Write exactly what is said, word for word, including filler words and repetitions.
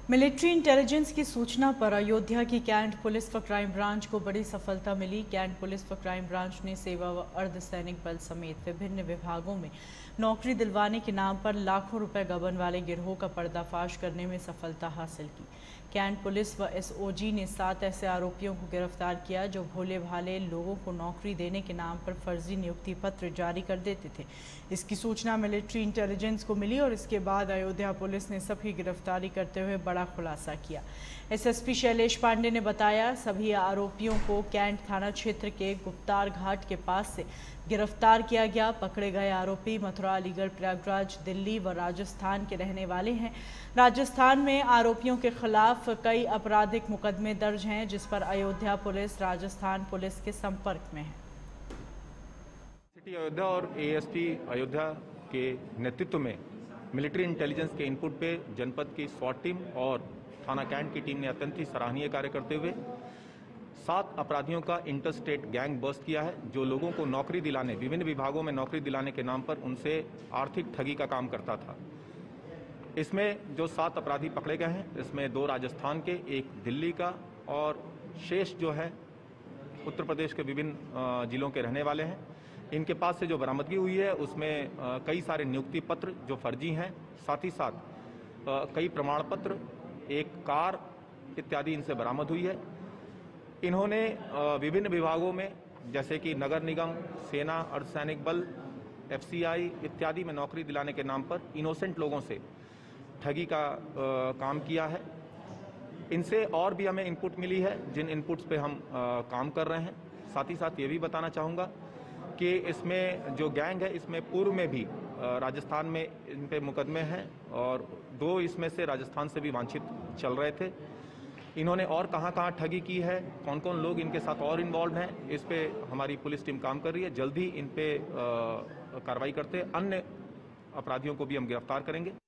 Military intelligence की सूचना पर अयोध्या की कैंट पुलिस व क्राइम ब्रांच को बड़ी सफलता मिली। कैंट पुलिस व क्राइम ब्रांच ने सेवा व अर्धसैनिक बल समेत विभिन्न विभागों में नौकरी दिलवाने के नाम पर लाखों रुपए गबन वाले गिरोह का पर्दाफाश करने में सफलता हासिल की। कैंट पुलिस व एसओजी ने सात ऐसे आरोपियों को गिरफ्तार किया जो भोले भाले लोगों को नौकरी देने के नाम पर फर्जी नियुक्ति पत्र जारी कर देते थे। इसकी सूचना मिलिट्री इंटेलिजेंस को मिली और इसके बाद अयोध्या पुलिस ने सबकी गिरफ्तारी करते हुए बड़ा खुलासा किया। एसएसपी शैलेश पांडे ने बताया, सभी आरोपियों को कैंट थाना क्षेत्र के गुप्तार घाट के पास से गिरफ्तार किया गया। पकड़े गए आरोपी मथुरा, अलीगढ़, प्रयागराज, दिल्ली व राजस्थान के रहने वाले हैं। राजस्थान में आरोपियों के खिलाफ कई आपराधिक मुकदमे दर्ज हैं, जिस पर अयोध्या पुलिस राजस्थान पुलिस के संपर्क में है। सिटी अयोध्या और एएसपी अयोध्या के नेतृत्व में मिलिट्री इंटेलिजेंस के इनपुट पे जनपद की स्वाट टीम और थाना कैंट की टीम ने अत्यंत ही सराहनीय कार्य करते हुए सात अपराधियों का इंटर स्टेट गैंग बस्ट किया है, जो लोगों को नौकरी दिलाने, विभिन्न विभागों में नौकरी दिलाने के नाम पर उनसे आर्थिक ठगी का काम करता था। इसमें जो सात अपराधी पकड़े गए हैं, इसमें दो राजस्थान के, एक दिल्ली का और शेष जो है उत्तर प्रदेश के विभिन्न जिलों के रहने वाले हैं। इनके पास से जो बरामदगी हुई है उसमें कई सारे नियुक्ति पत्र जो फर्जी हैं, साथ ही साथ कई प्रमाण पत्र, एक कार इत्यादि इनसे बरामद हुई है। इन्होंने विभिन्न विभागों में जैसे कि नगर निगम, सेना, अर्धसैनिक बल, एफसीआई इत्यादि में नौकरी दिलाने के नाम पर इनोसेंट लोगों से ठगी का आ, काम किया है। इनसे और भी हमें इनपुट मिली है, जिन इनपुट्स पे हम आ, काम कर रहे हैं। साथ ही साथ ये भी बताना चाहूँगा कि इसमें जो गैंग है, इसमें पूर्व में भी आ, राजस्थान में इन पे मुकदमे हैं और दो इसमें से राजस्थान से भी वांछित चल रहे थे। इन्होंने और कहां कहां ठगी की है, कौन कौन लोग इनके साथ और इन्वॉल्व हैं, इस पे हमारी पुलिस टीम काम कर रही है। जल्द ही इन पे कार्रवाई करते अन्य अपराधियों को भी हम गिरफ्तार करेंगे।